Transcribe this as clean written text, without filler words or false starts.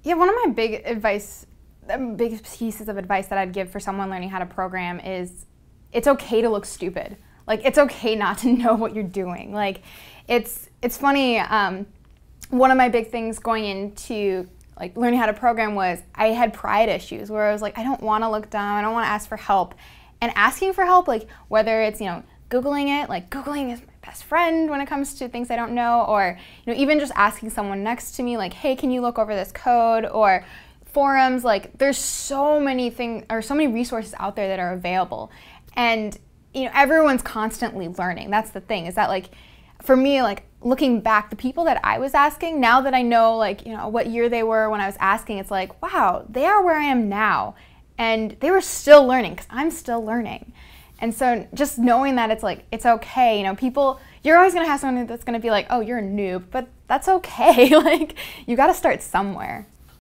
Yeah, one of my big pieces of advice that I'd give for someone learning how to program is it's okay to look stupid. Like, it's okay not to know what you're doing. Like, it's funny, one of my big things going into like learning how to program was I had pride issues where I was like, I don't want to look dumb, I don't want to ask for help. And asking for help, like whether it's, Googling it, like Googling is my best friend when it comes to things I don't know, or even just asking someone next to me like, hey, can you look over this code? Or forums, like there's so many things or so many resources out there that are available. And everyone's constantly learning. That's the thing, is that like for me, like looking back, the people that I was asking, now that I know like what year they were when I was asking, it's like, wow, they are where I am now. And they were still learning because I'm still learning. And so just knowing that it's like, it's okay, people, you're always gonna have someone that's gonna be like, oh, you're a noob, but that's okay. Like, you gotta start somewhere.